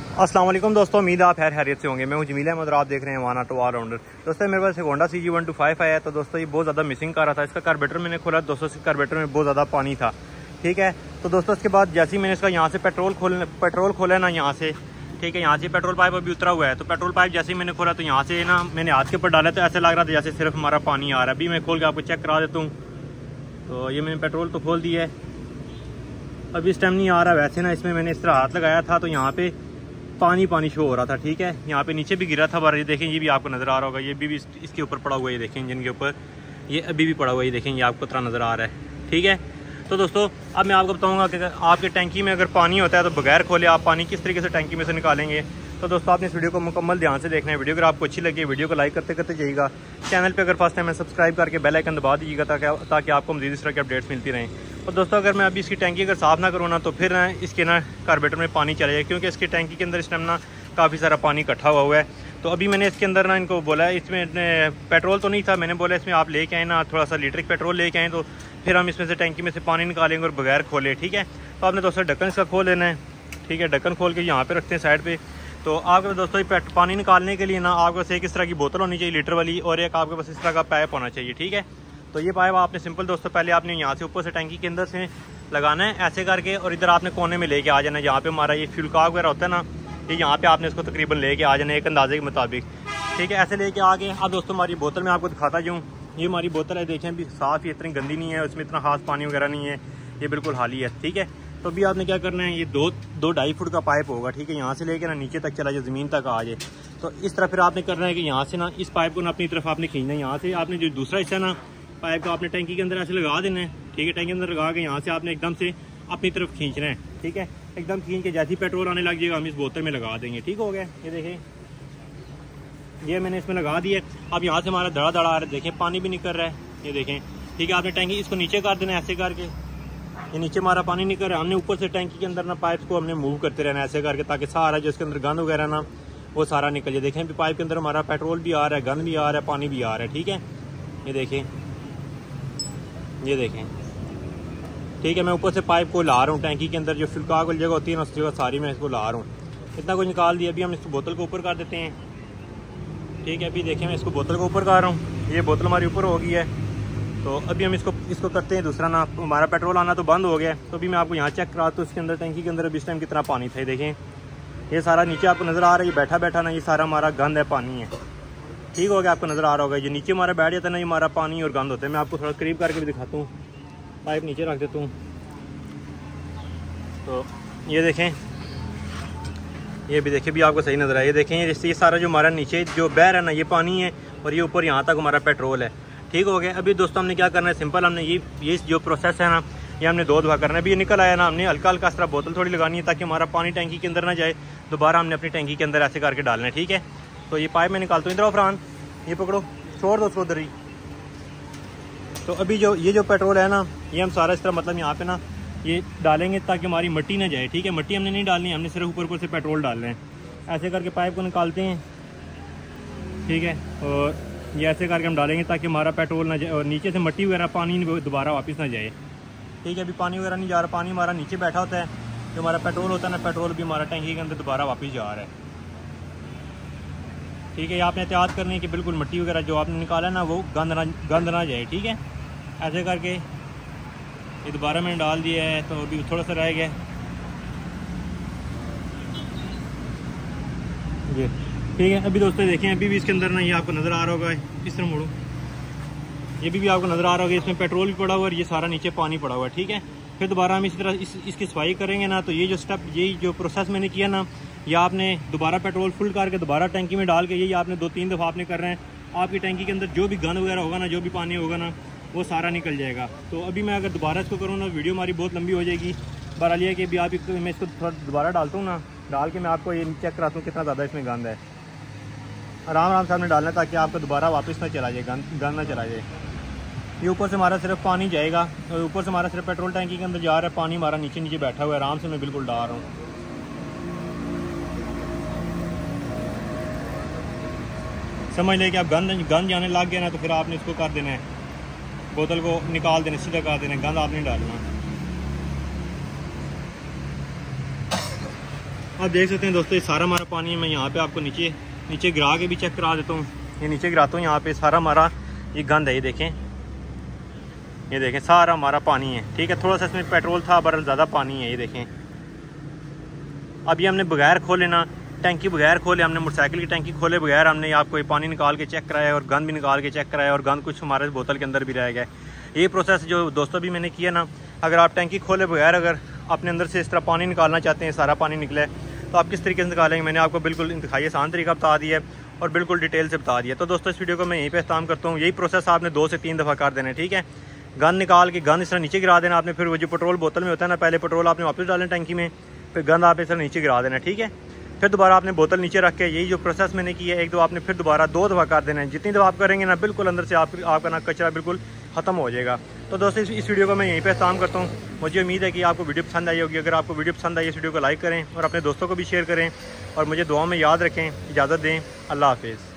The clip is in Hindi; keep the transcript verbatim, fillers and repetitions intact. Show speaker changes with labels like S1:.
S1: अस्सलाम वालेकुम दोस्तों, उम्मीद आप खैर खैरियत से होंगे। मैं हूं जमील अहमद और आप देख रहे हैं वन ऑटो ऑल राउंडर। दोस्तों मेरे पास एक Honda C G one two five आया है। तो दोस्तों ये बहुत ज़्यादा मिसिंग कर रहा था। इसका कार्बोरेटर मैंने खोला, दोस्तों इसके कार्बोरेटर में बहुत ज़्यादा पानी था। ठीक है, तो दोस्तों इसके बाद जैसे ही मैंने इसका यहाँ से पेट्रोल खोल पेट्रोल खोला ना यहाँ से, ठीक है, यहाँ से पेट्रोल पाइप अभी उतरा हुआ है। तो पेट्रोल पाइप जैसे ही मैंने खोला तो यहाँ से ना मैंने हाथ के ऊपर डाला तो ऐसे लग रहा था जैसे सिर्फ हमारा पानी आ रहा है। अभी मैं खोल के आपको चेक करा देता हूँ। तो ये मैंने पेट्रोल तो खोल दिया है, अभी इस टाइम नहीं आ रहा। वैसे ना इसमें मैंने इस तरह हाथ लगाया था तो यहाँ पे पानी पानी शो हो रहा था। ठीक है, यहाँ पे नीचे भी गिरा था बार, ये देखें, ये भी आपको नज़र आ रहा होगा। ये भी, भी इसके ऊपर पड़ा हुआ है, ये देखें इंजन के ऊपर, ये अभी भी पड़ा हुआ है, ये देखें, ये आपको तरह नज़र आ रहा है। ठीक है, तो दोस्तों अब मैं आपको बताऊंगा कि आपके टैंकी में अगर पानी होता है तो बगैर खोले आप पानी किस तरीके से टैंकी में से निकालेंगे। तो दोस्तों आपने इस वीडियो को मुकम्मल ध्यान से देखना है। वीडियो अगर आपको अच्छी लगी वीडियो को लाइक करते करते जाइएगा। चैनल पे अगर फर्स्ट टाइम है सब्सक्राइब करके बेल आइकन दबा दीजिएगा ताकि ताकि आपको मज़ीद इस तरह की अपडेट्स मिलती रहें। और दोस्तों अगर मैं अभी इसकी टैंकी अगर साफ़ ना करूँ ना तो फिर ना इसके ना कार्बोरेटर में पानी चला जाए, क्योंकि इसकी टैंकी के अंदर इस टाइम ना काफ़ी सारा पानी इकट्ठा हुआ हुआ है। तो अभी मैंने इसके अंदर ना इनको बोला है, इसमें पेट्रोल तो नहीं था, मैंने बोला इसमें आप लेके आए ना थोड़ा सा लीटर पेट्रोल लेके आए तो फिर हम इसमें से टैंकी में से पानी निकालेंगे और बगैर खोले। ठीक है, तो आपने दोस्तों ढक्कन इसका खोल लेना है। ठीक है, ढक्कन खोल के यहाँ पे रखते हैं साइड पे। तो आपके दोस्तों पानी निकालने के लिए ना आपके पास एक इस तरह की बोतल होनी चाहिए लीटर वाली, और एक आपके पास इस तरह का पाइप होना चाहिए। ठीक है, तो ये पाइप आपने सिंपल दोस्तों पहले आपने यहाँ से ऊपर से टैंकी के अंदर से लगाना है ऐसे करके, और इधर आपने कोने में लेके आ जाना है जहाँ पे हमारा ये फ्यूल का वगैरह होता है ना, ये यहाँ पे आपने इसको तकरीबन लेके आ जाना है एक अंदाजे के मुताबिक। ठीक है, ऐसे लेके आगे अब दोस्तों हमारी बोतल में आपको दिखाता जाऊँ। ये हमारी बोतल है, देखें अभी साफ़, ये इतनी गंदी नहीं है, उसमें इतना खास पानी वगैरह नहीं है, ये बिल्कुल खाली है। ठीक है, तो अभी आपने क्या करना है, ये दो दो ढाई फुट का पाइप होगा। ठीक है, यहाँ से लेके ना नीचे तक चला जाए, ज़मीन तक आ जाए। तो इस तरह फिर आपने करना है कि यहाँ से ना इस पाइप को ना अपनी तरफ आपने खींचना है। यहाँ से आपने जो दूसरा हिस्सा ना पाइप का आपने टैंकी के अंदर ऐसे लगा देना है। ठीक है, टैंकी के अंदर लगा के यहाँ से आपने एकदम से अपनी तरफ खींचना है। ठीक है, एकदम खींच के जैसे ही पेट्रोल आने लग जाएगा हम इस बोतल में लगा देंगे। ठीक हो गया, ये देखें, ये मैंने इसमें लगा दिया। अब यहाँ से हमारा दड़ा दड़ा आ रहा है, देखें पानी भी निकल रहा है, ये देखें। ठीक है, आपने टैंकी इसको नीचे कर देना ऐसे करके, ये नीचे हमारा पानी निकल रहा है। हमने ऊपर से टैंकी के अंदर ना पाइप को हमने मूव करते रहना ऐसे करके, ताकि सारा जो इसके अंदर गंद वगैरह ना वो सारा निकल जाए। देखें पाइप के अंदर हमारा पेट्रोल भी आ रहा है, गंद भी आ रहा है, पानी भी आ रहा है। ठीक है, ये देखें, ये देखें। ठीक है, मैं ऊपर से पाइप को ला रहा हूँ टैंकी के अंदर, जो फिलका वाली जगह होती है ना उस जगह सारी मैं इसको ला रहा हूँ। इतना कुछ निकाल दिया। अभी हम इस बोतल को ऊपर कर देते हैं। ठीक है, अभी देखें मैं इसको बोतल को ऊपर कर रहा हूँ, ये बोतल हमारी ऊपर हो गई है। तो अभी हम इसको इसको करते हैं दूसरा ना, हमारा पेट्रोल आना तो बंद हो गया। तो अभी मैं आपको यहाँ चेक करा तो इसके अंदर टैंकी के अंदर अभी इस टाइम कितना पानी था। देखें ये सारा नीचे आपको नज़र आ रहा है, ये बैठा बैठा ना ये सारा हमारा गंद है, पानी है। ठीक हो गया, आपको नज़र आ रहा होगा, ये नीचे हमारा बैठ जाता है ना, ये हमारा पानी और गंद होता है। मैं आपको थोड़ा करीब करके भी दिखाता हूँ, पाइप नीचे रख देता हूँ। तो ये देखें, ये भी देखें, भी आपको सही नज़र आया। ये देखें, ये सारा जो हमारा नीचे जो बह रहा है ना ये पानी है, और ये ऊपर यहाँ तक हमारा पेट्रोल है। ठीक हो गया। अभी दोस्तों हमने क्या करना है, सिंपल हमने ये ये जो प्रोसेस है ना ये हमने दो दफ़ा करना है। अभी ये निकल आया ना, हमने हल्का हल्का इस तरह बोतल थोड़ी लगानी है ताकि हमारा पानी टैंकी के अंदर ना जाए। दोबारा हमने अपनी टैंकी के अंदर ऐसे करके डालना है। ठीक है, तो ये पाइप मैं निकालता हूँ, इधर आओ फरहान, ये पकड़ो, छोड़ दो उसको उधर ही। तो अभी जो ये जो पेट्रोल है ना ये हम सारा इस तरह मतलब यहाँ पे ना ये डालेंगे ताकि हमारी मिट्टी ना जाए। ठीक है, मिट्टी हमने नहीं डालनी, हमने सिर्फ ऊपर ऊपर से पेट्रोल डालना है। ऐसे करके पाइप को निकालते हैं। ठीक है, और ये ऐसे करके हम डालेंगे ताकि हमारा पेट्रोल ना जाए और नीचे से मिट्टी वगैरह पानी दोबारा वापस ना जाए। ठीक है, अभी पानी वगैरह नहीं जा रहा, पानी हमारा नीचे बैठा होता है। जो हमारा पेट्रोल होता है ना, पेट्रोल भी हमारा टैंकी के अंदर दोबारा वापस जा रहा है। ठीक है, ये आपने एहतियात करनी है कि बिल्कुल मिट्टी वगैरह जो आपने निकाला है ना वो गंद ना गंद ना जाए। ठीक है, ऐसे करके ये दोबारा मैंने डाल दिया है, तो अभी थोड़ा सा रह गया ये। ठीक है, अभी दोस्तों देखें, अभी भी इसके अंदर ना ये आपको नज़र आ रहा होगा, इस तरह मोड़ो, ये भी, भी आपको नज़र आ रहा होगा, इसमें पेट्रोल भी पड़ा हुआ है और ये सारा नीचे पानी पड़ा हुआ है। ठीक है, फिर दोबारा हम इसी तरह इस, इसकी सफाई करेंगे ना, तो ये जो स्टेप, यही जो प्रोसेस मैंने किया ना, ये आपने दोबारा पेट्रोल फुल करके दोबारा टैंकी में डाल के यही आपने दो तीन दफ़ा आपने करना है। आपकी टैंकी के अंदर जो भी गंद वगैरह होगा ना, जो भी पानी होगा ना वो सारा निकल जाएगा। तो अभी मैं अगर दोबारा इसको करूँ ना वीडियो हमारी बहुत लंबी हो जाएगी। बहरहाल ये कि अभी आप मैं इसको थोड़ा दोबारा डालता हूँ ना, डाल के मैं आपको ये चेक कराता हूँ कितना ज़्यादा इसमें गंद है। आराम आराम से आपने डालना है ताकि आपको दोबारा वापस ना चला जाए, गंद गंद ना चला जाए। ये ऊपर से हमारा सिर्फ पानी जाएगा, और ऊपर से हमारा सिर्फ पेट्रोल टैंकी के अंदर जा रहा है, पानी हमारा नीचे नीचे बैठा हुआ है। आराम से मैं बिल्कुल डाल रहा हूँ। समझ लें कि आप गंद गंद जाने लग गया ना तो फिर आपने इसको कर देना है, बोतल को निकाल देना, सीधा कर देना, गंद आपने डालना। आप देख सकते हैं दोस्तों ये सारा हमारा पानी है। मैं यहाँ पे आपको नीचे नीचे गिरा के भी चेक करा देता हूँ। ये नीचे गिराता हूँ, यहाँ पे सारा हमारा ये गंद है, ये देखें, ये देखें सारा हमारा पानी है। ठीक है, थोड़ा सा इसमें पेट्रोल था, बरल ज़्यादा पानी है। ये देखें, अभी हमने बगैर खोले ना, टैंकी बगैर खोले, हमने मोटरसाइकिल की टैंकी खोले बगैर हमने आपको ये पानी निकाल के चेक कराया और गंद भी निकाल के चेक कराया और गंद कुछ हमारे बोतल के अंदर भी रह गया। ये प्रोसेस जो दोस्तों भी मैंने किया ना, अगर आप टैंकी खोले बगैर अगर अपने अंदर से इस तरह पानी निकालना चाहते हैं, सारा पानी निकले, तो आप किस तरीके से निकालेंगे, मैंने आपको बिल्कुल इंतहाई आसान तरीका बता दिया है और बिल्कुल डिटेल से बता दिया। तो दोस्तों इस वीडियो को मैं यहीं पे इख्तिताम करता हूँ। यही प्रोसेस आपने दो से तीन दफ़ा कर देना है। ठीक है, गंद निकाल के गंद इस तरह नीचे गिरा देना आपने। फिर वो जो पेट्रोल बोतल में होता है ना, पहले पेट्रोल आपने वापस डालना टैंकी में, फिर गंद आप इस तरह नीचे गिरा देना। ठीक है, फिर दोबारा आपने बोतल नीचे रख के, यही जो प्रोसेस मैंने किया है, एक दो आपने फिर दोबारा दो दफ़ा कर देना है। जितनी दफ़ा आप करेंगे ना, बिल्कुल अंदर से आप, आपका ना कचरा बिल्कुल ख़त्म हो जाएगा। तो दोस्तों इस, इस वीडियो को मैं यहीं पे इख्तिताम करता हूँ। मुझे उम्मीद है कि आपको वीडियो पसंद आई होगी। अगर आपको वीडियो पसंद आई, इस वीडियो को लाइक करें और अपने दोस्तों को भी शेयर करें और मुझे दुआ में याद रखें। इजाज़त दें, अल्लाह हाफिज़।